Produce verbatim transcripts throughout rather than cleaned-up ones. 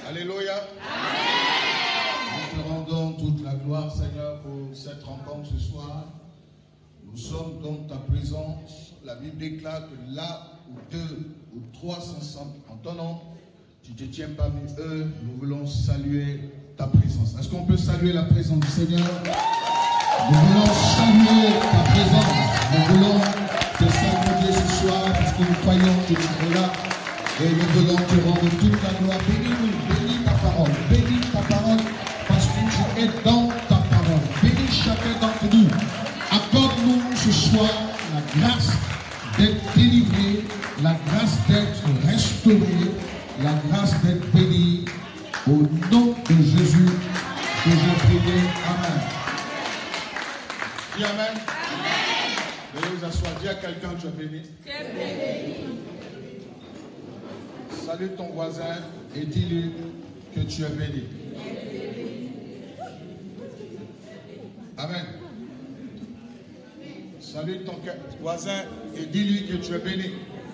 Alléluia. Amen. Nous te rendons toute la gloire, Seigneur, pour cette rencontre ce soir. Nous sommes dans ta présence. La Bible déclare que là où deux ou trois s'ensemble en ton nom, tu te tiens parmi eux. Nous voulons saluer ta présence. Est-ce qu'on peut saluer la présence du Seigneur? Nous voulons saluer ta présence. Nous voulons te saluer ce soir parce que nous croyons que tu es là. Et nous voulons te rendre toute la gloire. Bénis-nous, bénis ta parole. Bénis ta parole parce que tu es dans ta parole. Bénis chacun d'entre nous. Accorde-nous ce soir la grâce d'être délivré, la grâce d'être restauré, la grâce d'être béni. Au nom de Jésus que j'ai prié. Amen. Dis Amen. Amen. Veuillez vous asseoir. Dis à quelqu'un, tu es béni. Tu es béni. Salue ton voisin et dis-lui que tu es béni. Amen. Salue ton voisin et dis-lui que tu es béni.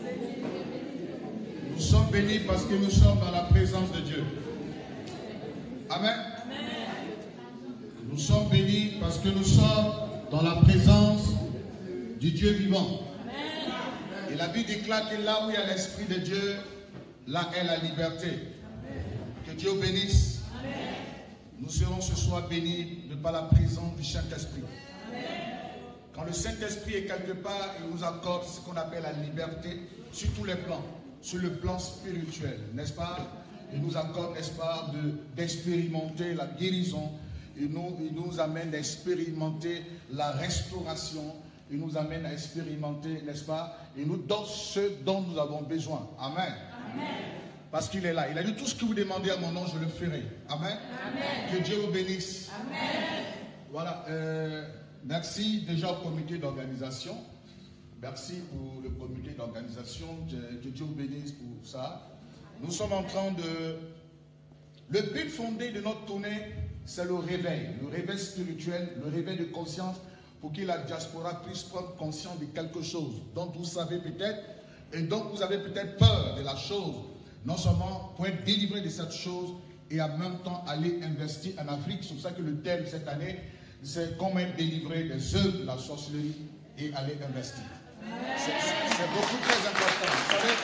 Nous sommes bénis parce que nous sommes dans la présence de Dieu. Amen. Nous sommes bénis parce que nous sommes dans la présence du Dieu vivant. Et la Bible déclare que là où il y a l'Esprit de Dieu, là est la liberté. Que Dieu bénisse. Nous serons ce soir bénis de par la présence du Saint-Esprit. Quand le Saint-Esprit est quelque part, il nous accorde ce qu'on appelle la liberté sur tous les plans. Sur le plan spirituel, n'est-ce pas? Il nous accorde, n'est-ce pas, d'expérimenter la guérison. Il nous, il nous amène à expérimenter la restauration. Il nous amène à expérimenter, n'est-ce pas? Il nous donne ce dont nous avons besoin. Amen. Amen. Parce qu'il est là. Il a dit tout ce que vous demandez à mon nom, je le ferai. Amen. Amen. Que Dieu vous bénisse. Amen. Voilà. Euh, merci déjà au comité d'organisation. Merci pour le comité d'organisation. Que Dieu vous bénisse pour ça. Nous sommes en train de... Le but fondé de notre tournée, c'est le réveil. Le réveil spirituel, le réveil de conscience pour que la diaspora puisse prendre conscience de quelque chose dont vous savez peut-être et dont vous avez peut-être peur de la chose. Non seulement pour être délivré de cette chose et en même temps aller investir en Afrique. C'est pour ça que le thème cette année, c'est comment être délivré des œuvres de la sorcellerie et aller investir. C'est beaucoup très important. Vous savez,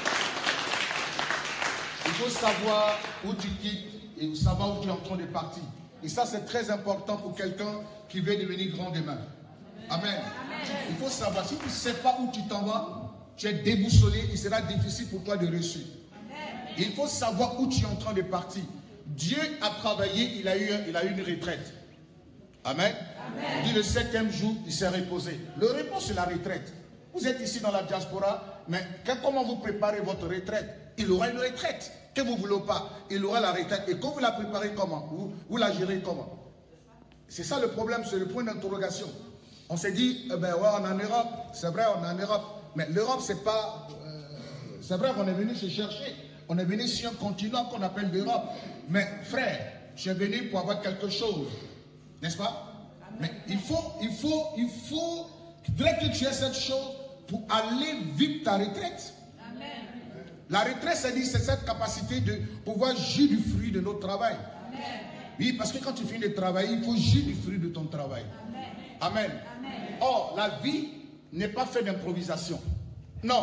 il faut savoir où tu quittes et savoir où tu es en train de partir. Et ça, c'est très important pour quelqu'un qui veut devenir grand demain. Amen. Amen. Il faut savoir, si tu ne sais pas où tu t'en vas, tu es déboussolé, il sera difficile pour toi de réussir. Il faut savoir où tu es en train de partir. Dieu a travaillé, il a eu, il a eu une retraite. Amen. Amen. Il dit le septième jour, il s'est reposé. Le repos, c'est la retraite. Vous êtes ici dans la diaspora, mais comment vous préparez votre retraite? Il aura une retraite. Que vous ne voulez pas, il aura la retraite. Et quand vous la préparez comment? Vous, vous la gérez comment? C'est ça le problème, c'est le point d'interrogation. On s'est dit, eh ben ouais, on est en Europe. C'est vrai, on est en Europe. Mais l'Europe, c'est pas... Euh, c'est vrai qu'on est venu se chercher. On est venu sur un continent qu'on appelle l'Europe. Mais frère, je suis venu pour avoir quelque chose. N'est-ce pas? Mais il faut, il faut, il faut... Il faudrait que tu aies cette chose pour aller vivre ta retraite. Amen. La retraite, c'est cette capacité de pouvoir jouir du fruit de notre travail. Amen. Oui, parce que quand tu finis de travailler, il faut jouir du fruit de ton travail. Amen. Amen. Amen. Or, la vie n'est pas faite d'improvisation. Non.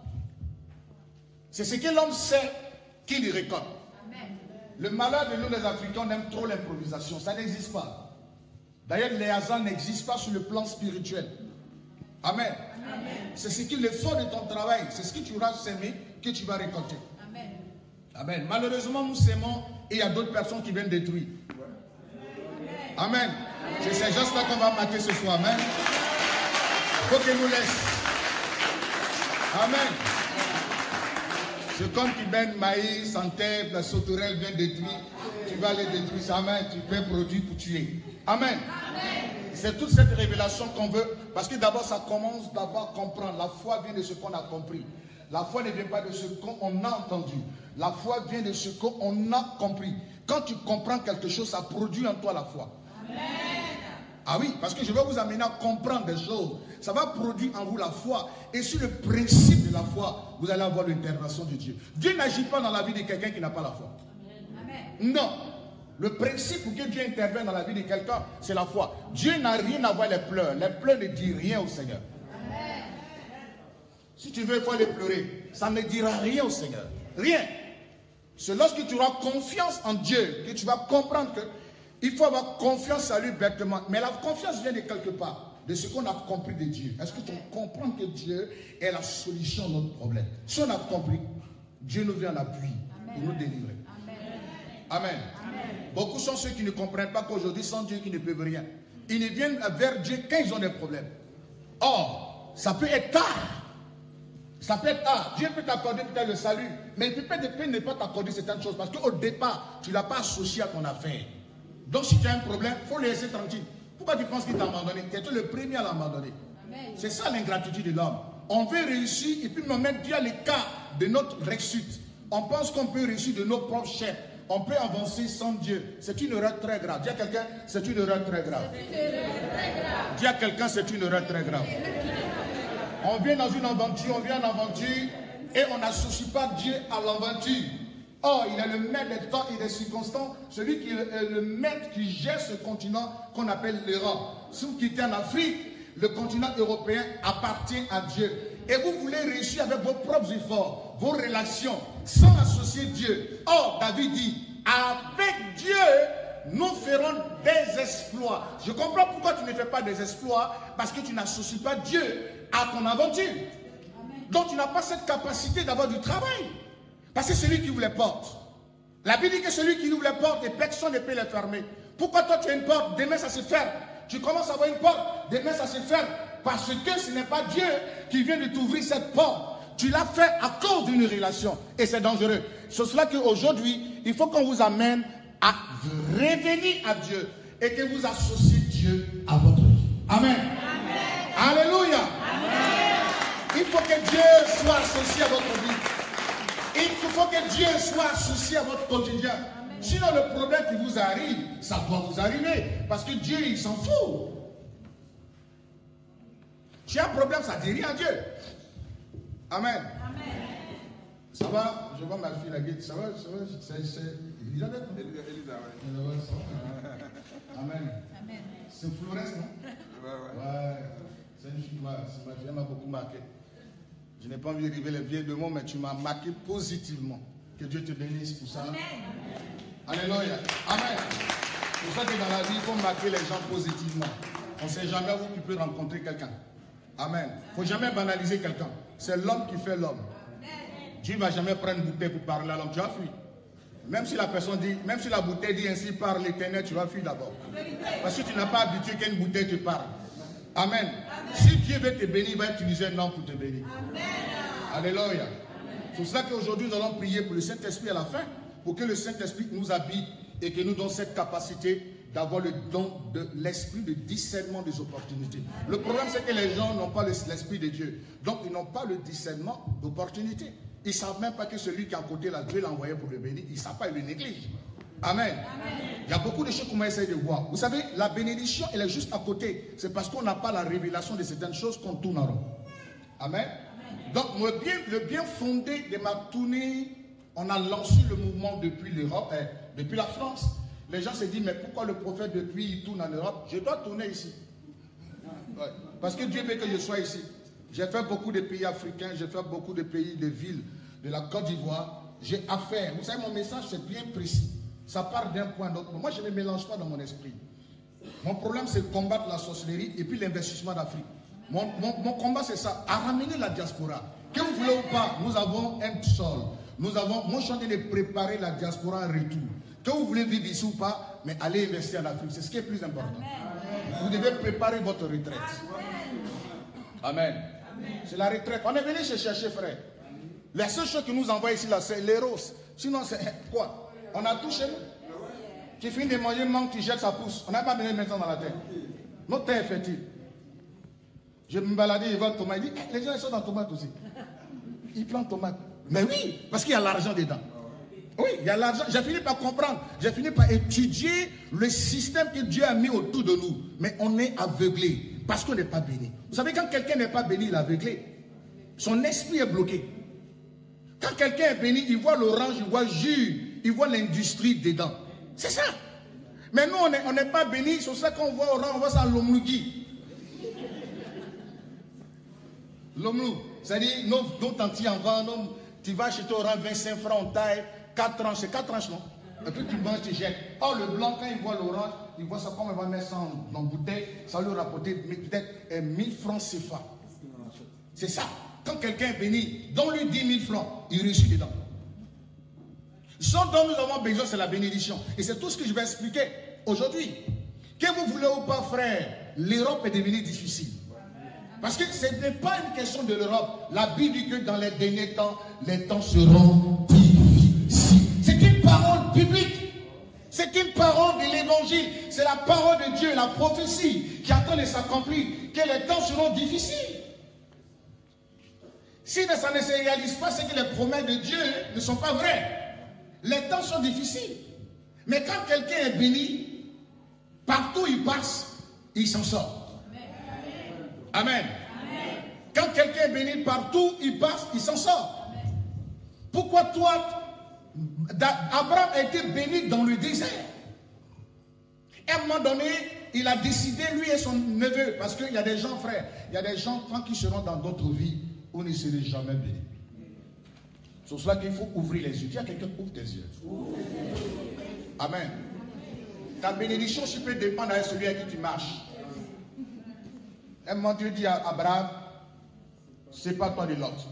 C'est ce que l'homme sait qu'il y récolte. Amen. Le malheur de nous, les Africains, on aime trop l'improvisation. Ça n'existe pas. D'ailleurs, les hasards n'existent pas sur le plan spirituel. Amen. Amen. C'est ce qui est l'effort de ton travail. C'est ce que tu auras semé que tu vas récolter. Amen. Amen. Malheureusement, nous sémons et il y a d'autres personnes qui viennent détruire. Amen. Amen. C'est ces gens-là qu'on va mater ce soir. Amen. Il faut qu'ils nous laissent. Amen. C'est comme qui mène maïs en terre, la sauterelle vient détruire. Tu vas les détruire. Amen. Tu peux produire pour tuer. Amen. Amen. C'est toute cette révélation qu'on veut. Parce que d'abord, ça commence d'abord à comprendre. La foi vient de ce qu'on a compris. La foi ne vient pas de ce qu'on a entendu. La foi vient de ce qu'on a compris. Quand tu comprends quelque chose, ça produit en toi la foi. Amen. Ah oui, parce que je vais vous amener à comprendre des choses. Ça va produire en vous la foi. Et sur le principe de la foi, vous allez avoir l'intervention de Dieu. Dieu n'agit pas dans la vie de quelqu'un qui n'a pas la foi. Amen. Non. Le principe pour que Dieu intervienne dans la vie de quelqu'un, c'est la foi. Dieu n'a rien à voir avec les pleurs. Les pleurs ne disent rien au Seigneur. Si tu veux, il faut aller pleurer. Ça ne dira rien au Seigneur. Rien. C'est lorsque tu auras confiance en Dieu que tu vas comprendre qu'il faut avoir confiance à lui bêtement. Mais la confiance vient de quelque part, de ce qu'on a compris de Dieu. Est-ce que tu comprends que Dieu est la solution à notre problème? Si on a compris, Dieu nous vient en appui pour nous délivrer. Amen. Amen. Beaucoup sont ceux qui ne comprennent pas qu'aujourd'hui, sans Dieu, qui ne peuvent rien. Ils ne viennent vers Dieu quand ils ont des problèmes. Or, ça peut être tard. Ça peut être tard. Dieu peut t'accorder peut-être le salut, mais il peut peut-être ne pas t'accorder certaines choses parce qu'au départ, tu ne l'as pas associé à ton affaire. Donc, si tu as un problème, il faut le laisser tranquille. Pourquoi tu penses qu'il t'a abandonné? Tu es le premier à l'abandonner. C'est ça l'ingratitude de l'homme. On veut réussir et puis maintenant, Dieu a l'écart de notre réussite. On pense qu'on peut réussir de nos propres chefs. On peut avancer sans Dieu. C'est une erreur très grave. Dis à quelqu'un, c'est une erreur très grave. Dis à quelqu'un, c'est une erreur très grave. On vient dans une aventure, on vient en aventure et on n'associe pas Dieu à l'aventure. Or, il est le maître des temps et des circonstances, celui qui est le maître qui gère ce continent qu'on appelle l'Europe. Si vous quittez en Afrique, le continent européen appartient à Dieu. Et vous voulez réussir avec vos propres efforts, vos relations, sans associer Dieu. Or, David dit, avec Dieu, nous ferons des exploits. Je comprends pourquoi tu ne fais pas des exploits, parce que tu n'associes pas Dieu à ton aventure. Donc tu n'as pas cette capacité d'avoir du travail. Parce que c'est lui qui vous les porte. La Bible dit que celui qui ouvre les portes et personne ne peut les fermer. Pourquoi toi tu as une porte, demain ça se ferme? Tu commences à avoir une porte, demain ça se ferme. Parce que ce n'est pas Dieu qui vient de t'ouvrir cette porte. Tu l'as fait à cause d'une relation. Et c'est dangereux. C'est cela qu'aujourd'hui, il faut qu'on vous amène à revenir à Dieu. Et que vous associez Dieu à votre vie. Amen. Amen. Alléluia. Amen. Il faut que Dieu soit associé à votre vie. Il faut que Dieu soit associé à votre quotidien. Amen. Sinon le problème qui vous arrive, ça doit vous arriver. Parce que Dieu, il s'en fout. Si un problème, ça ne dit rien à Dieu. Amen. Amen. Ça va? Je vois ma fille la guette. Ça va? Ça va? C'est Elisabeth? Elisabeth. Amen. Amen. C'est Flores, non? Ouais, ouais. Ouais. C'est une fille, moi. C'est ma fille, elle m'a beaucoup marqué. Je n'ai pas envie de révéler les vieux de mots, mais tu m'as marqué positivement. Que Dieu te bénisse pour ça. Amen. Alléluia. Amen. C'est pour ça que dans la vie, il faut marquer les gens positivement. On ne sait jamais où tu peux rencontrer quelqu'un. Amen. Il ne faut jamais banaliser quelqu'un. C'est l'homme qui fait l'homme. Dieu ne va jamais prendre une bouteille pour parler à l'homme. Tu vas fuir. Même si la personne dit, même si la bouteille dit ainsi par l'Éternel, tu vas fuir d'abord. Parce que tu n'as pas habitué qu'une bouteille te parle. Amen. Amen. Si Dieu veut te bénir, il va utiliser un homme pour te bénir. Amen. Alléluia. C'est pour cela qu'aujourd'hui, nous allons prier pour le Saint-Esprit à la fin, pour que le Saint-Esprit nous habite et que nous donne cette capacité d'avoir le don de l'esprit de discernement des opportunités. Le problème, c'est que les gens n'ont pas l'esprit de Dieu. Donc, ils n'ont pas le discernement d'opportunités. Ils ne savent même pas que celui qui est à côté, là, Dieu l'a envoyé pour le bénir. Ils ne savent pas, ils le négligent. Amen. Amen. Il y a beaucoup de choses qu'on va essayer de voir. Vous savez, la bénédiction, elle est juste à côté. C'est parce qu'on n'a pas la révélation de certaines choses qu'on tourne en rond. Amen. Amen. Donc, le bien, le bien fondé de ma tournée, on a lancé le mouvement depuis l'Europe, eh, depuis la France. Les gens se disent, mais pourquoi le prophète depuis il tourne en Europe? Je dois tourner ici. Ouais. Parce que Dieu veut que je sois ici. J'ai fait beaucoup de pays africains, j'ai fait beaucoup de pays, de villes, de la Côte d'Ivoire. J'ai affaire. Vous savez, mon message, c'est bien précis. Ça part d'un point à l'autre. Moi, je ne me mélange pas dans mon esprit. Mon problème, c'est de combattre la sorcellerie et puis l'investissement d'Afrique. Mon, mon, mon combat, c'est ça, à ramener la diaspora. Que vous voulez ou pas, nous avons un sol. Nous avons, moi, je suis en train de préparer la diaspora en retour. Que vous voulez vivre ici ou pas, mais allez investir en Afrique. C'est ce qui est plus important. Amen. Vous devez préparer votre retraite. Amen. Amen. C'est la retraite. On est venu se chercher, frère. La seule chose qui nous envoie ici, là, c'est les roses. Sinon, c'est quoi? On a tout chez nous. Tu finis de manger, manque, tu jettes, ça pousse. On n'a pas besoin de mettre ça dans la terre. Notre terre est fertile. Je me baladais, il voit tomate. Il dit, eh, les gens ils sont dans la tomate aussi. Ils plantent tomate. Mais oui, parce qu'il y a l'argent dedans. Oui, il y a l'argent. J'ai fini par comprendre. J'ai fini par étudier le système que Dieu a mis autour de nous. Mais on est aveuglé parce qu'on n'est pas béni. Vous savez, quand quelqu'un n'est pas béni, il est aveuglé. Son esprit est bloqué. Quand quelqu'un est béni, il voit l'orange, il voit jus. il voit l'industrie dedans. C'est ça. Mais nous, on n'est pas bénis. C'est ça qu'on voit au rang, on voit ça à l'Omlougi. L'Omlou, c'est-à-dire, nos, nos tantis en vent, nos, tu vas chez toi au rang vingt-cinq francs, on taille quatre tranches, c'est quatre tranches, non? Et puis tu manges, tu jettes. Or, le blanc, quand il voit l'orange, il voit ça comme il va mettre ça en, en bouteille, ça va lui rapporter peut-être mille francs C F A. C'est ça. Quand quelqu'un est béni, donne-lui dix mille francs, il réussit dedans. Ce dont nous avons besoin, c'est la bénédiction. Et c'est tout ce que je vais expliquer aujourd'hui. Que vous voulez ou pas, frère, l'Europe est devenue difficile. Parce que ce n'est pas une question de l'Europe. La Bible dit que dans les derniers temps, les temps seront difficiles. C'est une parole biblique. C'est une parole de l'évangile. C'est la parole de Dieu, la prophétie qui attend de s'accomplir. Que les temps seront difficiles. Si ça ne se réalise pas, c'est que les promesses de Dieu ne sont pas vraies. Les temps sont difficiles. Mais quand quelqu'un est béni, partout où il passe, il s'en sort. Amen. Amen. Quand quelqu'un est béni, partout où il passe, il s'en sort. Amen. Pourquoi toi, Abraham a été béni dans le désert? À un moment donné, il a décidé, lui et son neveu, parce qu'il y a des gens, frères, il y a des gens, quand ils seront dans d'autres vies, on ne serait jamais béni. C'est pour cela qu'il faut ouvrir les yeux. Dis à quelqu'un, ouvre tes yeux. Amen. Ta bénédiction, tu peux dépendre de celui avec qui tu marches. Un moment, Dieu dit à Abraham, c'est pas toi de Lot.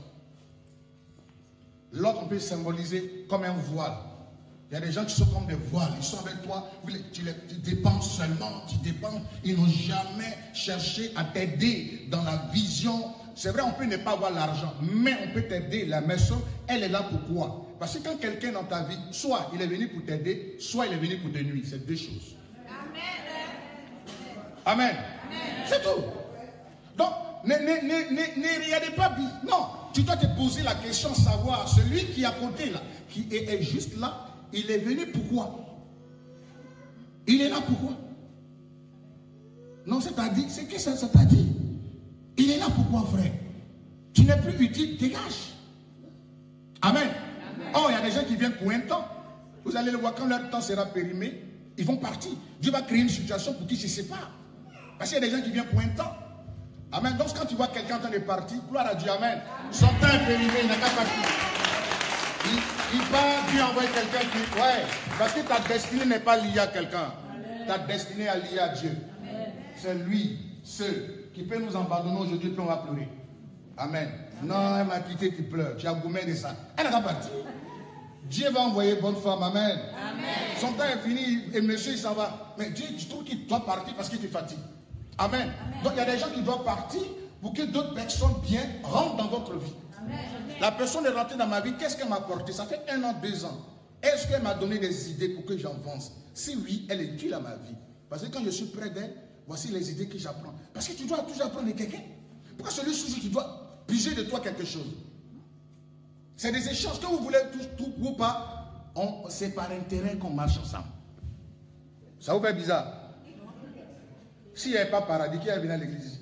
Lot, on peut symboliser comme un voile. Il y a des gens qui sont comme des voiles. Ils sont avec toi, tu, les, tu dépends seulement, tu dépends. Ils n'ont jamais cherché à t'aider dans la vision. C'est vrai, on peut ne pas avoir l'argent, mais on peut t'aider. La maison, elle est là pour quoi? Parce que quand quelqu'un est dans ta vie, soit il est venu pour t'aider, soit il est venu pour te nuire. C'est deux choses. Amen. Amen. C'est tout. Donc, ne, ne, ne, ne, ne regardez pas. Non, tu dois te poser la question, savoir, celui qui est à côté là, qui est, est juste là, il est venu pourquoi? Il est là pourquoi? Non, c'est à dire, c'est que ça, ça t'a dit. Il est là pourquoi, frère? Tu n'es plus utile, dégage. Amen. Amen. Oh, il y a des gens qui viennent pour un temps. Vous allez le voir, quand leur temps sera périmé, ils vont partir. Dieu va créer une situation pour qu'ils se séparent. Parce qu'il y a des gens qui viennent pour un temps. Amen. Donc quand tu vois quelqu'un en train de partir, gloire à Dieu, amen. Son temps est périmé, il n'a qu'à partir. Il, il part, Dieu envoie quelqu'un qui... Ouais, parce que ta destinée n'est pas liée à quelqu'un. Ta destinée est liée à Dieu. C'est lui, seul, qui peut nous abandonner aujourd'hui, puis on va pleurer. Amen. Non, elle m'a quitté, tu pleures. Tu as gommé de ça. Elle n'a qu'à partir. Dieu va envoyer bonne femme. Amen. Amen. Son temps est fini et monsieur, il s'en va. Mais Dieu, tu trouves qu'il doit partir parce qu'il te fatigue. Amen. Amen. Donc il y a des gens qui doivent partir pour que d'autres personnes bien rentrent dans votre vie. Amen. La personne est rentrée dans ma vie, qu'est-ce qu'elle m'a apporté? Ça fait un an, deux ans. Est-ce qu'elle m'a donné des idées pour que j'avance? Si oui, elle est utile à ma vie. Parce que quand je suis près d'elle, voici les idées que j'apprends. Parce que tu dois toujours apprendre de quelqu'un. Pourquoi celui-ci, tu dois piger de toi quelque chose? C'est des échanges. Que vous voulez tout, tout ou pas, c'est par intérêt qu'on marche ensemble. Ça vous fait bizarre? S'il n'y avait pas paradis, qui allait venir à l'église?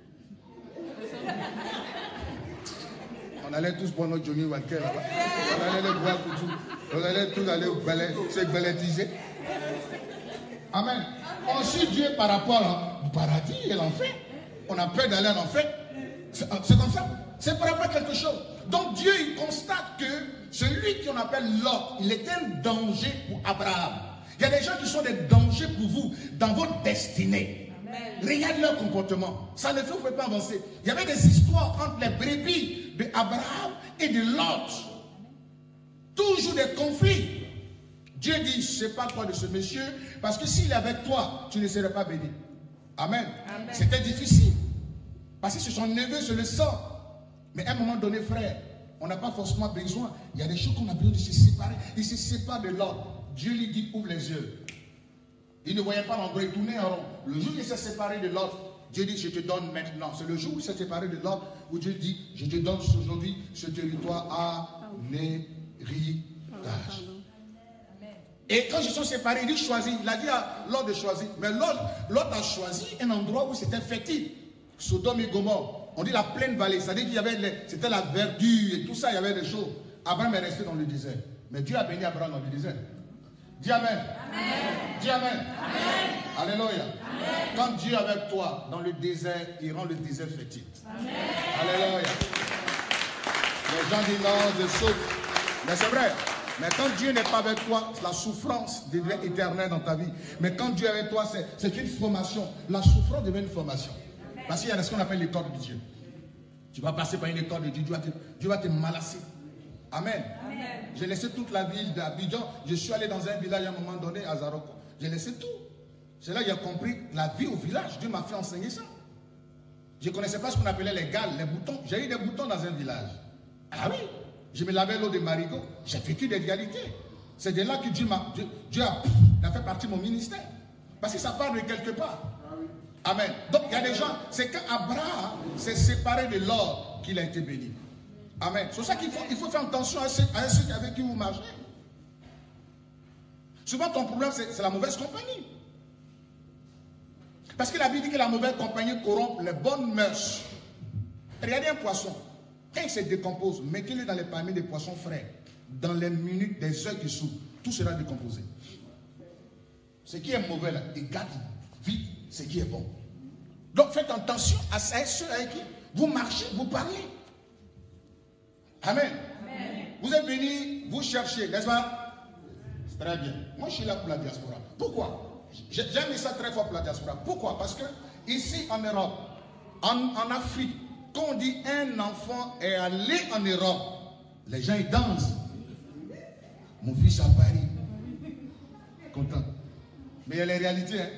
On allait tous boire notre Johnny Walker là-bas. On allait les boire pour tout. On allait tous aller se bellétiser. Amen. On suit Dieu par rapport au paradis et l'enfer. On a peur d'aller en enfer. C'est comme ça. C'est par rapport à quelque chose. Donc Dieu, il constate que celui qu'on appelle Lot, il est un danger pour Abraham. Il y a des gens qui sont des dangers pour vous dans votre destinée. Regarde leur comportement. Ça ne fait, vous ne pouvez pas avancer. Il y avait des histoires entre les brebis d'Abraham et de Lot. Toujours des conflits. Dieu dit, je ne sais pas quoi de ce monsieur, parce que s'il est avec toi, tu ne serais pas béni. Amen. Amen. C'était difficile. Parce que c'est son neveu, c'est le sang. Mais à un moment donné, frère, on n'a pas forcément besoin. Il y a des choses qu'on a besoin de se séparer. Il se sépare de l'autre. Dieu lui dit, ouvre les yeux. Il ne voyait pas l'endroit, il tournait en rond. Le jour où il s'est séparé de l'autre, Dieu dit, je te donne maintenant. C'est le jour où il s'est séparé de l'autre, où Dieu dit, je te donne aujourd'hui ce territoire à l'héritage. Et quand ils se sont séparés, il dit choisis. Il a dit à l'autre de choisir. Mais l'autre a choisi un endroit où c'était fertile. Sodome et Gomorrhe. On dit la pleine vallée. C'est-à-dire qu'il y avait, c'était la verdure et tout ça, il y avait des choses. Abraham est resté dans le désert. Mais Dieu a béni Abraham dans le désert. Dis Amen. Amen. Dis Amen. Amen. Alléluia. Amen. Quand Dieu est avec toi dans le désert, il rend le désert fertile. Amen. Alléluia. Les gens disent non, je souffre. Mais c'est vrai. Mais quand Dieu n'est pas avec toi, la souffrance devient éternelle dans ta vie. Mais quand Dieu est avec toi, c'est une formation. La souffrance devient une formation. Parce qu'il y a ce qu'on appelle l'école de Dieu. Tu vas passer par une école de Dieu. Dieu va te, Dieu va te malasser. Amen. Amen. J'ai laissé toute la ville d'Abidjan. Je suis allé dans un village à un moment donné, à Zaroko. J'ai laissé tout. C'est là que j'ai compris la vie au village. Dieu m'a fait enseigner ça. Je ne connaissais pas ce qu'on appelait les gales, les boutons. J'ai eu des boutons dans un village. Ah oui. Je me lavais l'eau de marigot. J'ai vécu des réalités. C'est de là que Dieu m'a. Dieu, Dieu a, a fait partie de mon ministère. Parce que ça part de quelque part. Amen. Donc il y a des gens. C'est qu'Abraham s'est séparé de l'or qu'il a été béni. Amen. C'est pour ça qu'il faut, il faut faire attention à ceux, à ceux avec qui vous marchez. Souvent ton problème c'est la mauvaise compagnie. Parce que la Bible dit que la mauvaise compagnie corrompt les bonnes mœurs. Regardez un poisson. Quand il se décompose, mettez-le dans les palmiers des poissons frais. Dans les minutes, des heures qui s'ouvrent, tout sera décomposé. Ce qui est mauvais là, il garde vite ce qui est bon. Donc faites attention à ceux avec qui vous marchez, vous parlez. Amen. Amen. Vous êtes venus, vous cherchez, n'est-ce pas? C'est très bien. Moi je suis là pour la diaspora. Pourquoi? J'aime ça très fort pour la diaspora. Pourquoi? Parce que ici en Europe, en, en Afrique, quand on dit un enfant est allé en Europe, les gens ils dansent. Mon fils à Paris. Content. Mais il y a les réalités. Hein?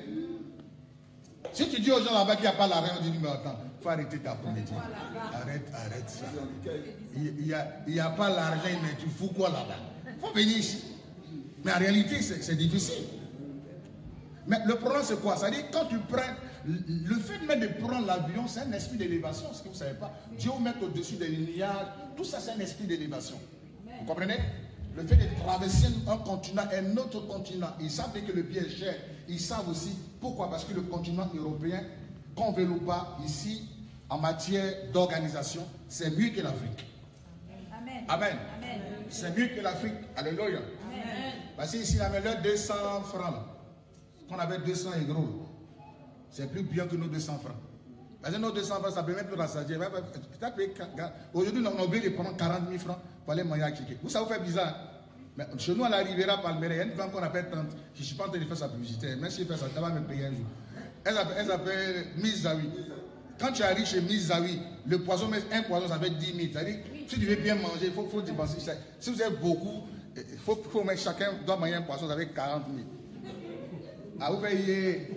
Si tu dis aux gens là-bas qu'il n'y a pas l'argent, on dit mais attends, il faut arrêter ta comédie. Arrête, arrête ça. Il n'y a, il y a pas l'argent, mais tu fous quoi là-bas? Il faut venir ici. Mais en réalité, c'est difficile. Mais le problème, c'est quoi? C'est-à-dire, quand tu prends, le fait même de prendre l'avion, c'est un esprit d'élévation, ce que vous ne savez pas. Dieu vous met au-dessus des nuages, tout ça, c'est un esprit d'élévation. Vous comprenez? Le fait de traverser un continent, un autre continent, ils savent que le pied est cher. Ils savent aussi pourquoi. Parce que le continent européen, qu'on veut ou pas, ici, en matière d'organisation, c'est mieux que l'Afrique. Amen. Amen. Amen. C'est mieux que l'Afrique. Alléluia. Amen. Parce qu'ici, il avait leur deux cents francs. Qu'on avait deux cents euros. C'est plus bien que nos deux cents francs. Parce que nos deux cents francs, ça permet plus rassasier. Aujourd'hui, on a oublié de prendre quarante mille francs pour aller manger à Kiki. Vous, ça vous fait bizarre. Mais chez nous, à la Riviera Palmera, il y a une femme qu'on appelle Tante. Je ne suis pas en train de faire sa publicité. Même si elle fait ça, elle va me payer un jour. Elle s'appelle Miss Zawi. Quand tu arrives chez Miss Zawi, le poisson, un poisson, ça fait dix mille. C'est-à-dire, si tu veux bien manger, il faut, faut dépenser. Si vous avez beaucoup, il faut, faut mettre, chacun doit manger un poisson, ça fait quarante mille. Ah, vous voyez,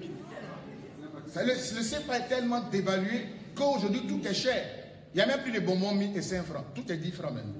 le C F A est tellement dévalué qu'aujourd'hui tout est cher. Il n'y a même plus de bonbons mille et cinq francs. Tout est dix francs même.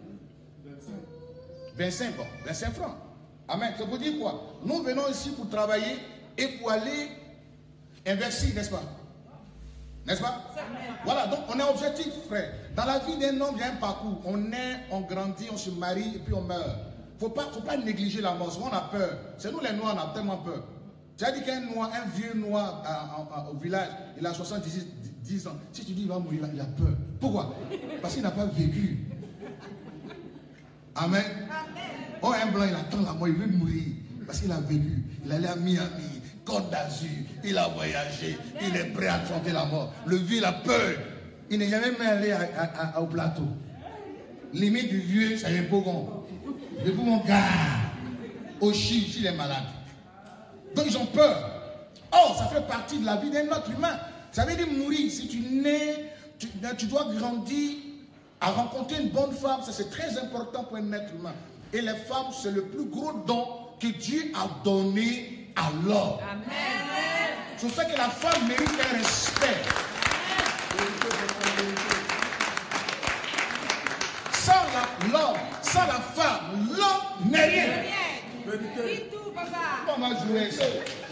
vingt-cinq, bon, vingt-cinq francs. Amen. Ça veut dire quoi? Nous venons ici pour travailler et pour aller investir, n'est-ce pas? N'est-ce pas? Voilà, donc on est objectif, frère. Dans la vie d'un homme, il y a un parcours. On naît, on grandit, on se marie et puis on meurt. Il ne faut pas, faut pas négliger la mort. Souvent on a peur. C'est nous les Noirs, on a tellement peur. Tu as dit qu'un noir, un vieux noir à, à, à, au village, il a soixante-dix ans. Si tu dis qu'il va mourir, il a peur. Pourquoi? Parce qu'il n'a pas vécu. Amen. Oh, un blanc, il attend la mort, il veut mourir. Parce qu'il a vécu. Il est allé à Miami, Côte d'Azur, il a voyagé, il est prêt à affronter la mort. Le vieux, il a peur. Il n'est jamais même allé à, à, à, au plateau. Limite du vieux, c'est un pogon. Le pogon, gars, au chi, il est malade. Donc ils ont peur. Or, ça fait partie de la vie d'un être humain. Ça veut dire mourir. Si tu nais, tu, tu dois grandir à rencontrer une bonne femme. Ça, c'est très important pour un être humain. Et les femmes, c'est le plus gros don que Dieu a donné à l'homme. C'est pour ça que la femme mérite un respect. Sans l'homme, sans la femme, l'homme n'est rien. Vérité. On va jouer ça.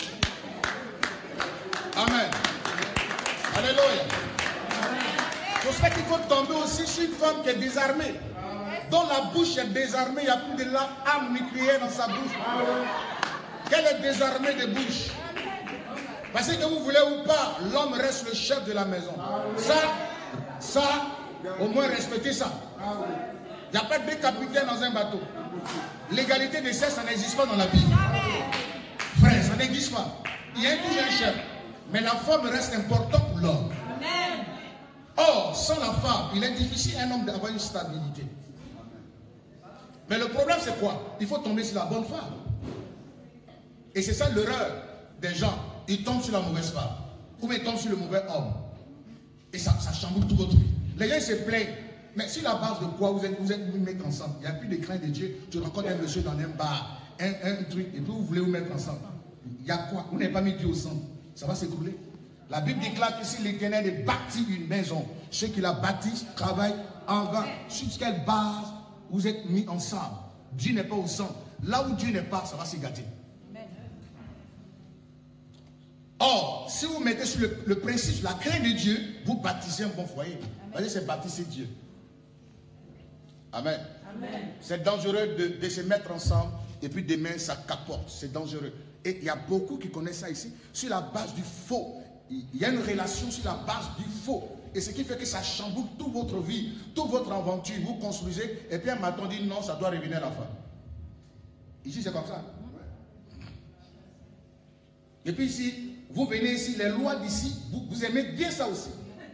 Amen. Alléluia. C'est pour ça qu'il faut tomber aussi sur une femme qui est désarmée. Dont la bouche est désarmée, il n'y a plus de l'âme nucléaire dans sa bouche. Qu'elle est désarmée de bouche. Parce que vous voulez ou pas, l'homme reste le chef de la maison. Ça, ça, au moins respectez ça. Il n'y a pas de capitaine dans un bateau. L'égalité des sexes, ça n'existe pas dans la Bible. Frère, ça n'existe pas. Il y a toujours un chef. Mais la femme reste importante pour l'homme. Or, sans la femme, il est difficile à un homme d'avoir une stabilité. Mais le problème, c'est quoi? Il faut tomber sur la bonne femme. Et c'est ça l'erreur des gens. Ils tombent sur la mauvaise femme. Ou bien ils tombent sur le mauvais homme. Et ça, ça chamboule toute votre vie. Les gens se plaignent. Mais sur la base de quoi vous êtes, vous êtes vous mettre ensemble? Il n'y a plus de crainte de Dieu. Tu rencontres un monsieur dans un bar, un, un truc, et puis vous voulez vous mettre ensemble. Il y a quoi? Vous n'avez pas mis Dieu au centre. Ça va s'écrouler. La Bible déclare que si l'Éternel bâtit une maison, ceux qui la bâtissent travaillent en vain. Sur quelle base vous êtes mis ensemble? Dieu n'est pas au centre. Là où Dieu n'est pas, ça va se gâter. Or, si vous mettez sur le, le principe, la crainte de Dieu, vous bâtissez un bon foyer. Voyez, c'est bâtisser Dieu. Amen. Amen. C'est dangereux de, de se mettre ensemble et puis demain ça capote. C'est dangereux. Et il y a beaucoup qui connaissent ça ici. Sur la base du faux. Il y a une relation sur la base du faux. Et ce qui fait que ça chamboule toute votre vie, toute votre aventure. Vous construisez et puis un matin on dit non, ça doit revenir à la fin. Ici c'est comme ça. Et puis ici, vous venez ici, les lois d'ici, vous, vous aimez bien ça aussi.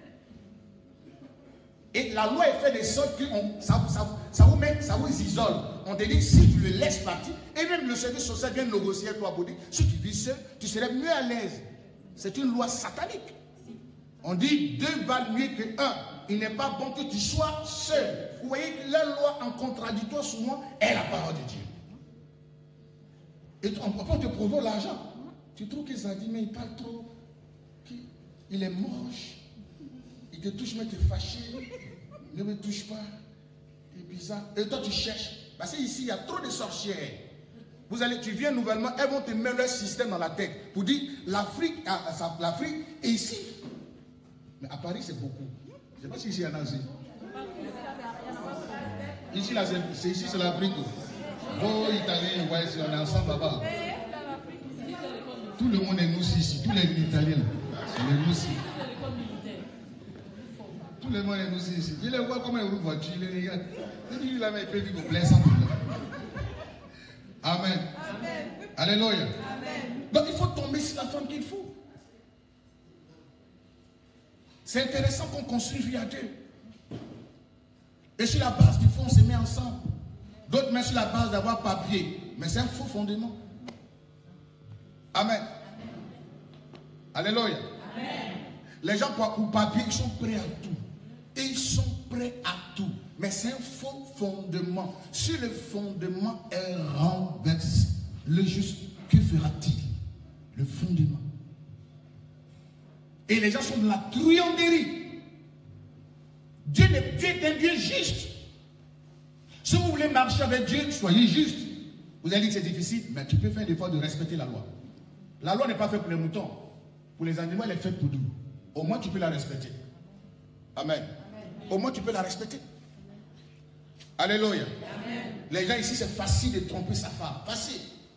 Et la loi est faite de sorte que on, ça, ça, ça, vous met, ça vous isole. On te dit, si tu le laisses partir, et même le service social vient négocier avec toi pour dire, si tu vis seul, tu serais mieux à l'aise. C'est une loi satanique. On dit, deux valent mieux que un. Il n'est pas bon que tu sois seul. Vous voyez que la loi en contradictoire souvent est la parole de Dieu. Et on peut te prouver l'argent. Tu trouves que ça dit, mais il parle trop. Il est moche. Il te touche, mais tu es fâché. Ne me touche pas. Il est bizarre. Et toi, tu cherches. Parce qu'ici, il y a trop de sorcières. Vous allez, tu viens nouvellement, elles vont te mettre leur système dans la tête. Pour dire, l'Afrique l'Afrique est ici. Mais à Paris, c'est beaucoup. Je ne sais pas si ici, il y en a aussi. Ici, là, c'est ici, c'est l'Afrique. Oh, Italiens, ouais, si on est ensemble là-bas. Tout le monde est nous ici. Tous les Italiens, c'est les nous ici. Tout le monde est nous ici. Je les vois comme un roule voiture. Il regarde. Il là, mais il peut vivre plein sans problème. Amen. Amen. Alléluia. Amen. Donc il faut tomber sur la femme qu'il faut. C'est intéressant qu'on construise vie à Dieu. Et sur la base du fond, on se met ensemble. D'autres mettent sur la base d'avoir papier. Mais c'est un faux fondement. Amen. Amen. Alléluia. Amen. Les gens pour papier, ils sont prêts à tout. Et ils sont prêts à tout. Mais c'est un faux fondement. Si le fondement est renversé, le juste, que fera-t-il? Le fondement. Et les gens sont de la truanderie. Dieu est, Dieu est un Dieu juste. Si vous voulez marcher avec Dieu, soyez juste. Vous allez dire que c'est difficile, mais tu peux faire l'effort de respecter la loi. La loi n'est pas faite pour les moutons. Pour les animaux, elle est faite pour nous. Au moins, tu peux la respecter. Amen. Amen. Au moins, tu peux la respecter. Alléluia. Amen. Les gens ici, c'est facile de tromper sa femme. Facile.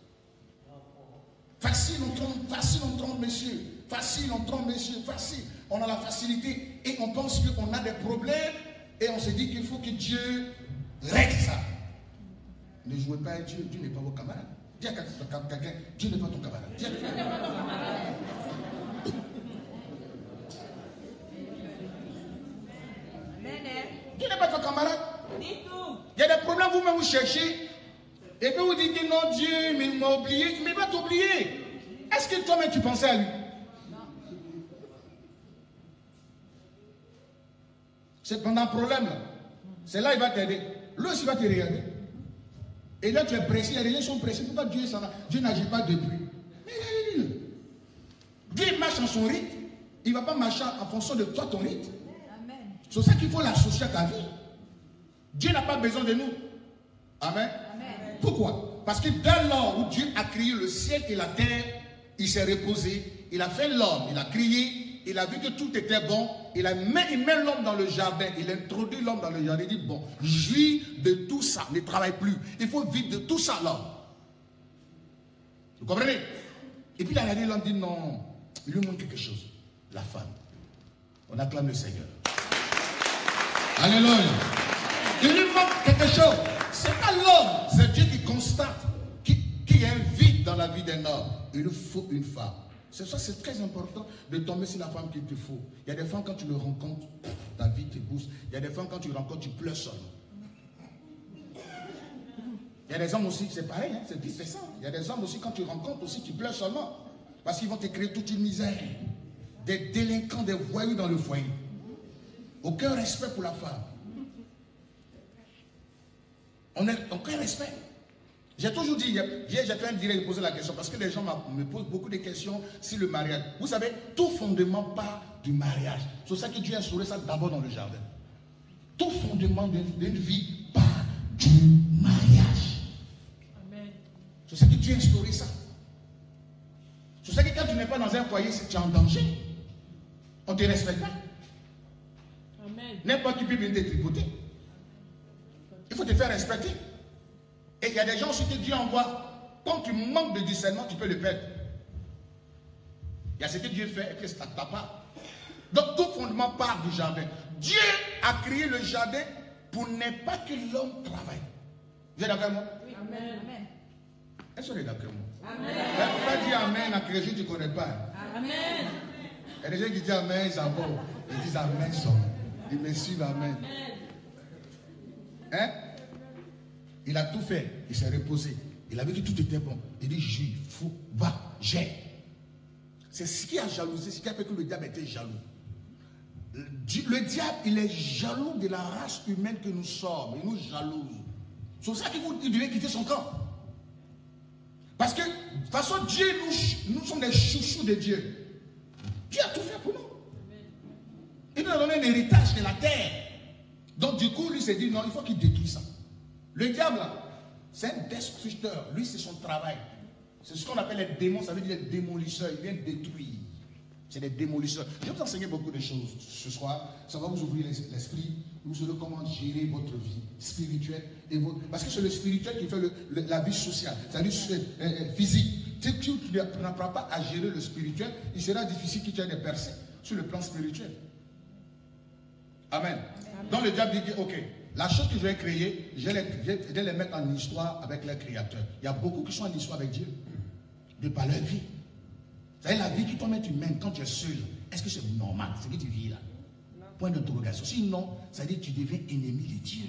Facile, on trompe, facile, on trompe, monsieur. Facile, on trompe, monsieur. Facile. On a la facilité et on pense qu'on a des problèmes et on se dit qu'il faut que Dieu règle ça. Ne jouez pas avec Dieu. Dieu n'est pas vos camarades. Dis à quelqu'un, Dieu n'est pas ton camarade. Dis à quelqu'un. Dieu n'est pas ton camarade. Il y a des problèmes, vous-même vous cherchez. Et puis vous dites non, Dieu mais il m'a oublié. Mais il va t'oublier. Est-ce que toi-même tu pensais à lui? C'est pendant un problème là. C'est là il va t'aider. Lui aussi va te regarder. Et là tu es pressé. Il y a des gens qui sont pressés. Pourquoi Dieu s'en va? Dieu n'agit pas depuis. Mais il a dit. Dieu marche en son rythme. Il ne va pas marcher en fonction de toi, ton rythme. C'est ça qu'il faut l'associer à ta vie. Dieu n'a pas besoin de nous. Amen. Amen. Pourquoi? Parce que dès lors où Dieu a créé le ciel et la terre, il s'est reposé, il a fait l'homme, il a crié, il a vu que tout était bon, il, a mis, il met l'homme dans le jardin, il introduit l'homme dans le jardin, il dit bon, jouis de tout ça, ne travaille plus. Il faut vivre de tout ça l'homme. Vous comprenez? Et puis il a regardé l'homme dit non, il lui manque quelque chose. La femme. On acclame le Seigneur. Alléluia. Il lui manque quelque chose. C'est pas l'homme, c'est Dieu qui construit. constate qu'il qu'il y a un vide dans la vie d'un homme, il faut une femme. C'est ça, c'est très important de tomber sur la femme qu'il te faut. Il y a des femmes, quand tu le rencontres, ta vie te booste. Il y a des femmes, quand tu le rencontres, tu pleures seulement. Il y a des hommes aussi, c'est pareil, hein, c'est c'est ça. Il y a des hommes aussi, quand tu rencontres aussi, tu pleures seulement. Parce qu'ils vont te créer toute une misère. Des délinquants, des voyous dans le foyer. Aucun respect pour la femme. On n'a aucun respect. J'ai toujours dit, hier j'ai fait un direct de poser la question, parce que les gens me posent beaucoup de questions sur le mariage. Vous savez, tout fondement part du mariage. C'est ça que Dieu a instauré ça d'abord dans le jardin. Tout fondement d'une vie part du mariage. Amen. C'est ça que Dieu a instauré ça. C'est ça que quand tu n'es pas dans un foyer, tu es en danger. On ne te respecte pas. N'importe qui peut venir te tripoter. Il faut te faire respecter. Et il y a des gens aussi que Dieu envoie. Quand tu manques de discernement, tu peux le perdre. Il y a ce que Dieu fait et que ça ne t'a pas. Donc tout fondement part du jardin. Dieu a créé le jardin pour ne pas que l'homme travaille. Vous êtes d'accord avec moi? Oui. Amen. Est-ce que vous êtes d'accord avec moi? Amen. Il ne faut pas dire Amen à quelque chose que tu ne connais pas. Amen. Il y a des gens qui disent Amen, ils abordent. Ils disent Amen, ils me suivent, Amen. Hein? Il a tout fait, il s'est reposé. Il avait dit que tout était bon. Il dit juif, fou, va, j'ai. C'est ce qui a jalousé, ce qui a fait que le diable était jaloux. Le diable, il est jaloux de la race humaine que nous sommes. Il nous jalouse. C'est pour ça qu'il devait quitter son camp. Parce que, de toute façon, Dieu, nous, nous sommes des chouchous de Dieu. Dieu a tout fait pour nous. Il nous a donné un héritage de la terre. Donc, du coup, lui s'est dit, non, il faut qu'il détruise ça. Le diable, c'est un destructeur. Lui, c'est son travail. C'est ce qu'on appelle les démons. Ça veut dire les démolisseurs. Il vient détruire. C'est des démolisseurs. Je vais vous enseigner beaucoup de choses ce soir. Ça va vous ouvrir l'esprit. Vous saurez comment gérer votre vie spirituelle. Et votre... Parce que c'est le spirituel qui fait le, le, la vie sociale. C'est-à-dire euh, physique. Si tu n'apprends pas à gérer le spirituel, il sera difficile que tu aies des percées sur le plan spirituel. Amen. Amen. Donc le diable dit, ok, la chose que je vais créer, je vais, les, je vais les mettre en histoire avec leur créateur. Il y a beaucoup qui sont en histoire avec Dieu, de par leur vie. C'est la vie qui tombe humaine quand tu es seul. Est-ce que c'est normal, ce que tu vis là? Non. Point d'interrogation. Sinon, ça veut dire que tu deviens ennemi de Dieu.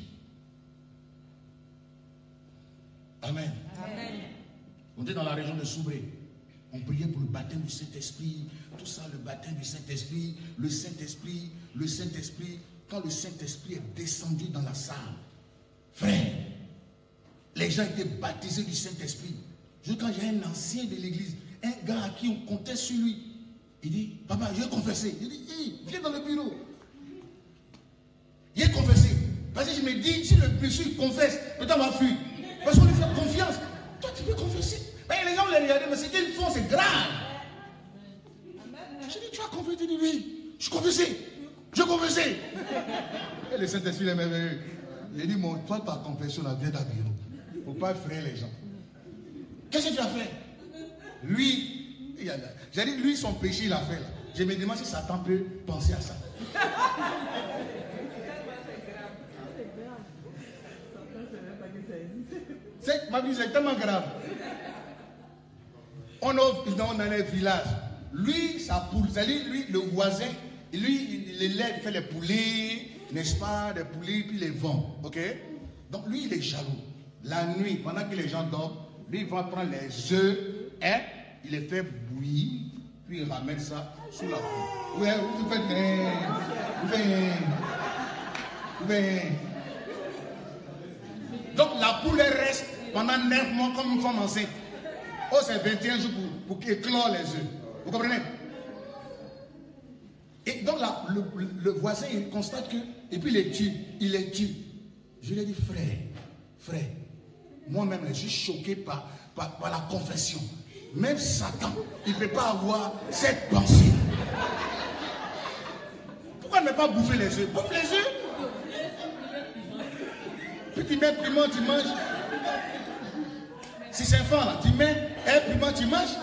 Amen. Amen. On était dans la région de Soubré. On priait pour le baptême du Saint-Esprit. Tout ça, le baptême du Saint-Esprit. Le Saint-Esprit, le Saint-Esprit. Quand le Saint-Esprit est descendu dans la salle, frère, les gens étaient baptisés du Saint-Esprit. Quand il y a un ancien de l'église, un gars à qui on comptait sur lui, il dit, papa, je vais confesser. Il dit, hey, viens dans le bureau. Il est confessé. Parce que je me dis, si le monsieur confesse, peut-être on va fuir. Parce qu'on lui fait confiance. Toi, tu peux confesser. Mais les gens les regardaient, mais ce qu'ils font, c'est grave. Je dis, tu as confessé? Il dit, oui, je suis confessé. Je confessais. Et le Saint-Esprit est merveilleux. Il a dit, mon, toi, ta confession, là, viens dans le bureau. Il ne faut pas effrayer les gens. Qu'est-ce que tu as fait? Lui, j'ai dit, lui, son péché, il a fait là. Je me demande si Satan peut penser à ça. C'est, ma vie, c'est tellement grave. On est dans un village. Lui, sa poule, c'est-à-dire, lui, le voisin, lui, il élève, il fait les poulets, n'est-ce pas, des poulets, puis les vend. Ok? Donc, lui, il est jaloux. La nuit, pendant que les gens dorment, lui, il va prendre les œufs, hein, il les fait bouillir, puis il ramène ça sous la poule. Ouais, vous faites bien, vous faites bien, vous faites bien. Donc, la poule reste pendant neuf mois comme une femme enceinte. Oh, c'est vingt et un jours pour, pour éclore les œufs. Vous comprenez? Et donc, là, le, le voisin, il constate que, et puis il les tue, il les tue. Je lui ai dit, frère, frère, moi-même, je suis choqué par, par, par la confession. Même Satan, il ne peut pas avoir cette pensée. Pourquoi ne pas bouffer les œufs? Bouffe les œufs. Puis tu mets piment, tu manges. Si c'est un enfant, là, tu mets un piment, tu manges.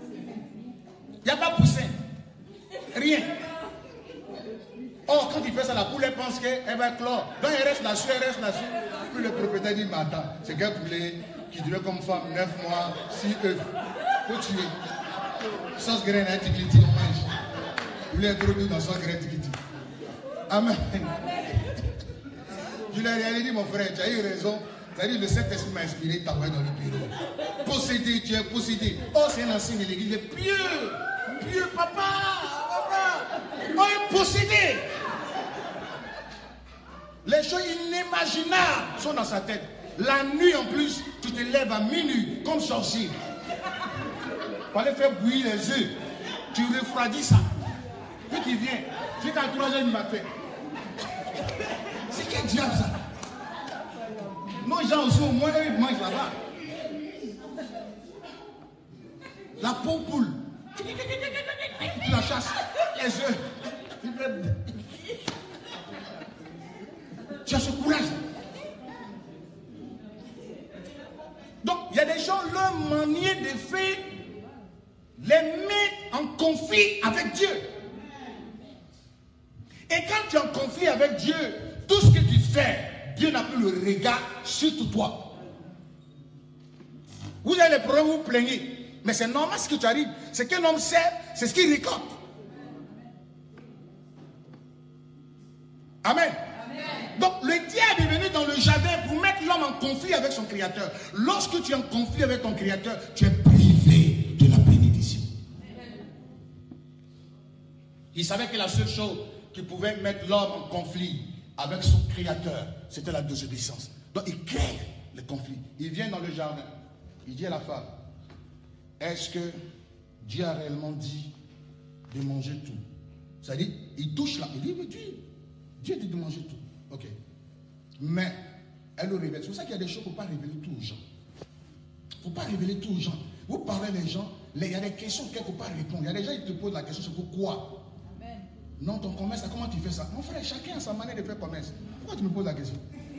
Il n'y a pas poussin. Rien. Or, quand il fait ça, la poule pense qu'elle va clore. Donc elle reste là-dessus, elle reste là-dessus. Puis le propriétaire dit, mais attends, c'est quel poulet qui durait comme femme neuf mois, six œufs. Faut tuer. Sauce graine, un tikliti, on mange. Il est introduit dans son graine tikliti. Amen. Je lui ai dit, mon frère, tu as eu raison. C'est-à-dire, le Saint-Esprit m'a inspiré, t'as envoyé dans le bureau. Possédé, tu es possédé. Oh, c'est un ancien de l'église. Il est pieux. Pieux, papa. Papa. Oh, il est possédé. Les choses inimaginables sont dans sa tête. La nuit, en plus, tu te lèves à minuit, comme sorcier. Pour aller faire bouillir les œufs. Tu refroidis ça. Puis tu viens. Tu es à trois heures du matin. C'est quel diable ça? Nos gens aussi, au moins, eux, ils mangent là-bas. La pauvre poule. Tu la chasses. Les œufs. Tu as ce courage. Donc, il y a des gens, leur manière de faire les met en conflit avec Dieu. Et quand tu es en conflit avec Dieu, tout ce que tu fais, Dieu n'a plus le regard sur toi. Vous avez les problèmes, vous vous plaignez. Mais c'est normal ce que tu arrives. Ce qu'un homme sait, c'est ce qu'il récolte. Amen. Amen. Donc le diable est venu dans le jardin pour mettre l'homme en conflit avec son créateur. Lorsque tu es en conflit avec ton créateur, tu es privé de la bénédiction. Amen. Il savait que la seule chose qui pouvait mettre l'homme en conflit avec son créateur, c'était la désobéissance. Donc il crée le conflit. Il vient dans le jardin. Il dit à la femme, est-ce que Dieu a réellement dit de manger tout? C'est-à-dire, il touche là. Il dit, mais Dieu, Dieu dit de manger tout. Ok. Mais, elle le révèle. C'est pour ça qu'il y a des choses qu'il ne faut pas révéler tout aux gens. Il ne faut pas révéler tout aux gens. Vous parlez des gens, il y a des questions auxquelles il ne faut pas répondre. Il y a des gens qui te posent la question, c'est pourquoi? Amen. Non, ton commerce, comment tu fais ça? Mon frère, chacun a sa manière de faire commerce. Pourquoi tu me poses la question?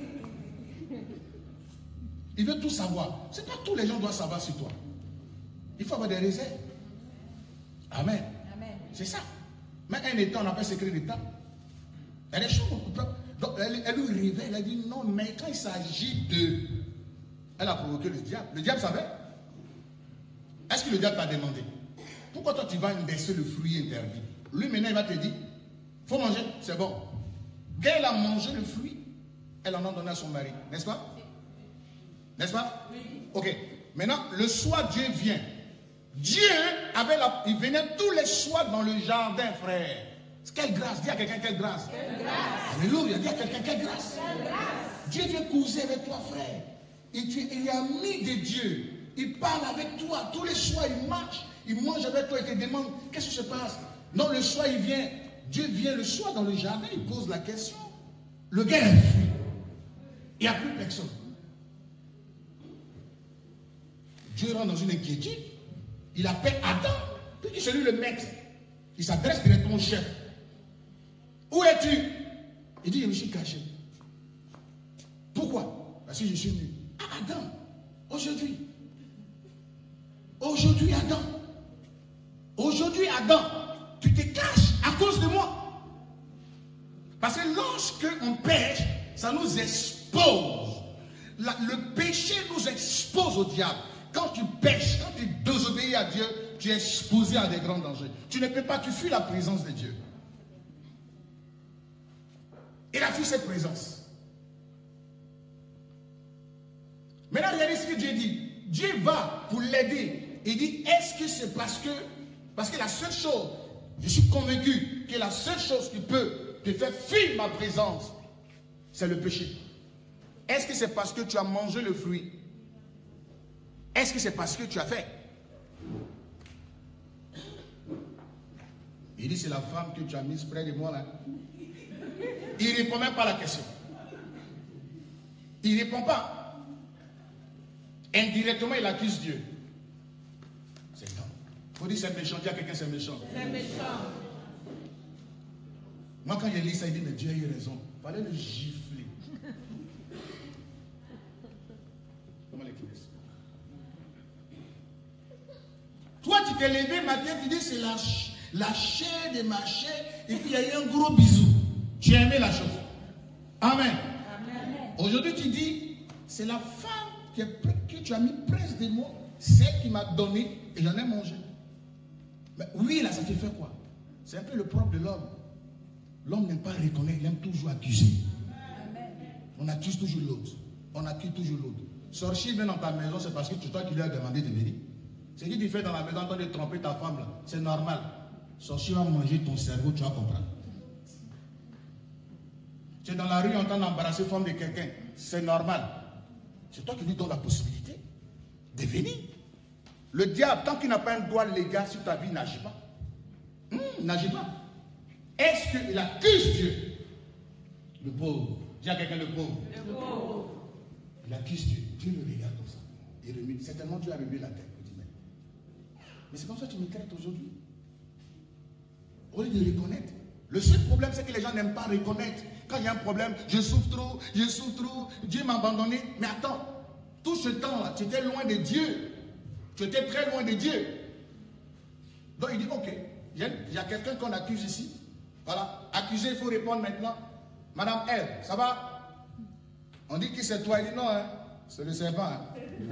Il veut tout savoir. Ce n'est pas tous les gens doivent savoir sur toi. Il faut avoir des réserves. Amen. Amen. C'est ça. Mais un État, on appelle secret d'État. Il y a des choses qu'on peut pas. Donc, elle, elle lui révèle, elle a dit non, mais quand il s'agit de. Elle a provoqué le diable. Le diable savait. Est-ce que le diable t'a demandé? Pourquoi toi tu vas baisser le fruit interdit? Lui maintenant il va te dire, faut manger, c'est bon. Quand elle a mangé le fruit, elle en a donné à son mari, n'est-ce pas? N'est-ce pas? Oui. Ok. Maintenant, le soir, Dieu vient. Dieu avait la... Il venait tous les soirs dans le jardin, frère. Quelle grâce. Dis à quelqu'un quelle grâce. Quelle grâce. Alléluia. Dis à quelqu'un quelle grâce. Quelle grâce. Dieu vient causer avec toi, frère. Et tu es ami de Dieu. Il parle avec toi. Tous les soirs, il marche. Il mange avec toi. Il te demande qu'est-ce qui se passe. Non, le soir, il vient. Dieu vient le soir dans le jardin. Il pose la question. Le gars est fui. Il n'y a plus personne. Dieu rentre dans une inquiétude. Il appelle Adam. Puis c'est lui le maître. Il s'adresse directement au chef. Où es-tu? Il dit, je me suis caché. Pourquoi? Parce que je suis nu. Ah, Adam, aujourd'hui. Aujourd'hui, Adam. Aujourd'hui, Adam, tu te caches à cause de moi. Parce que lorsque on pêche, ça nous expose. La, le péché nous expose au diable. Quand tu pêches, quand tu désobéis à Dieu, tu es exposé à des grands dangers. Tu ne peux pas, tu fuis la présence de Dieu. Il a fui cette présence. Maintenant, regardez ce que Dieu dit. Dieu va pour l'aider. Il dit, est-ce que c'est parce que, parce que la seule chose, je suis convaincu que la seule chose qui peut te faire fuir ma présence, c'est le péché. Est-ce que c'est parce que tu as mangé le fruit? Est-ce que c'est parce que tu as fait? Il dit, c'est la femme que tu as mise près de moi là. Il ne répond même pas à la question. Il ne répond pas. Indirectement, il accuse Dieu. C'est ça. Il faut dire c'est méchant. Dis à quelqu'un c'est méchant. C'est méchant. Moi, quand j'ai lu ça, il dit, mais Dieu a eu raison. Il fallait le gifler. Comment l'écrire? Toi, tu t'es levé matin, tu dis, c'est la, la chair de ma chair, et puis il y a eu un gros bisou. Tu Tu as aimé la chose. Amen. Aujourd'hui, tu dis, c'est la femme qui est, que tu as mis près de moi, celle qui m'a donné et j'en ai mangé. Mais oui, là, ça te fait quoi? C'est un peu le propre de l'homme. L'homme n'aime pas reconnaître, il aime toujours accuser. On accuse toujours l'autre. On accuse toujours l'autre. Sorcier vient dans ta maison, c'est parce que c'est toi qui lui as demandé de venir. Ce que tu fais dans la maison, toi de tromper ta femme, là, c'est normal. Sorcier va manger ton cerveau, tu vas comprendre. Tu es dans la rue en train d'embarrasser la femme de quelqu'un, c'est normal. C'est toi qui lui donnes la possibilité de venir. Le diable, tant qu'il n'a pas un droit légal sur ta vie, il n'agit pas. Hum, n'agit pas. Est-ce qu'il accuse Dieu? Le pauvre. Dis à quelqu'un le pauvre. Le pauvre. Il accuse Dieu. Dieu le regarde comme ça. Il remue. Certainement Dieu a remué la tête. Il dit, mais, mais c'est comme ça que tu me traites aujourd'hui. Au lieu de reconnaître. Le seul problème, c'est que les gens n'aiment pas reconnaître. Quand il y a un problème, je souffre trop, je souffre trop, Dieu m'a abandonné. Mais attends, tout ce temps-là, tu étais loin de Dieu. Tu étais très loin de Dieu. Donc il dit, ok, il y a, a quelqu'un qu'on accuse ici. Voilà, accusé, il faut répondre maintenant. Madame R, ça va? On dit que c'est toi. Il dit non, hein, c'est le serpent. Hein.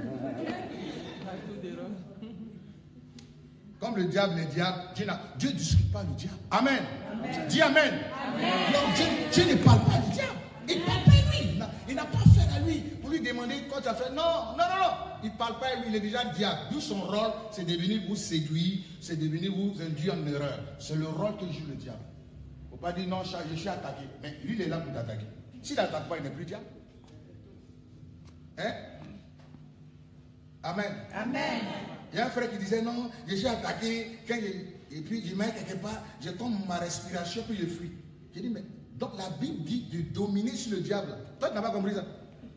Comme le diable, le diable, Dieu ne discute pas le diable. Amen. Amen. Dis Amen. Amen. Non, Dieu, Dieu ne parle pas du diable. Il ne parle pas à lui. Il n'a pas affaire à lui pour lui demander quoi tu as fait. Non, non, non, non. Il ne parle pas à lui. Il est déjà diable. D'où son rôle, c'est de venir vous séduire, c'est de venir vous induire en erreur. C'est le rôle que joue le diable. Il ne faut pas dire non, je suis attaqué. Mais lui, il est là pour t'attaquer. S'il n'attaque pas, il n'est plus diable. Hein? Amen. Amen. Il y a un frère qui disait non, je suis attaqué, quand je, et puis il met quelque part, je tombe ma respiration, puis je fuis. J'ai dit, mais donc la Bible dit de dominer sur le diable. Toi, tu n'as pas compris ça.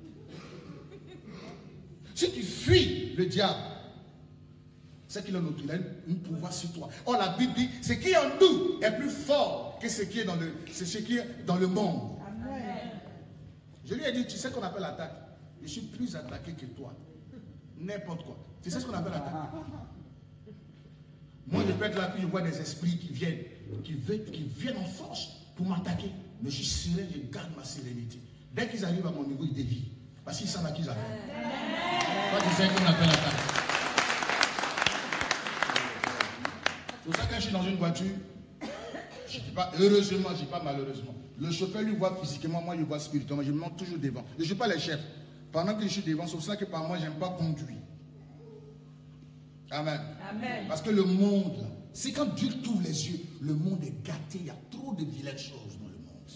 Si tu fuis le diable, c'est qu'il a un pouvoir sur toi. Or, la Bible dit, ce qui est en nous est plus fort que ce qui est dans le, c'est ce qui est dans le monde. Amen. Je lui ai dit, tu sais qu'on appelle l'attaque. Je suis plus attaqué que toi. N'importe quoi. Tu sais ce qu'on appelle l'attaque? Moi, je peux être là, puis je vois des esprits qui viennent, qui viennent, qui viennent en force pour m'attaquer. Mais je suis serein, je garde ma sérénité. Dès qu'ils arrivent à mon niveau, ils dévient. Parce qu'ils savent à qui ils arrivent. Toi, tu sais qu'on appelle l'attaque. C'est pour ça que quand je suis dans une voiture, je ne dis pas heureusement, je ne dis pas malheureusement. Le chauffeur lui voit physiquement, moi, je vois spirituellement. Je me monte toujours devant. Je ne suis pas le chef. Pendant que je suis devant, c'est pour ça que par moi, je n'aime pas conduire. Amen. Amen. Parce que le monde, c'est quand Dieu t'ouvre les yeux, le monde est gâté. Il y a trop de vilaines choses dans le monde.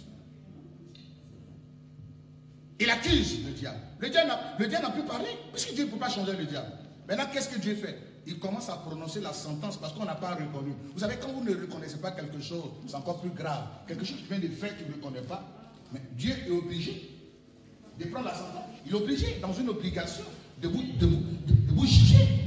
Il accuse le diable. Le diable n'a plus parlé, puisque Dieu ne peut pas changer le diable. Maintenant, qu'est-ce que Dieu fait? Il commence à prononcer la sentence parce qu'on n'a pas reconnu. Vous savez, quand vous ne reconnaissez pas quelque chose, c'est encore plus grave. Quelque chose qui vient de faire qu'il ne reconnaît pas, mais Dieu est obligé de prendre la sentence. Il est obligé, dans une obligation, de vous, de vous, de, de vous juger.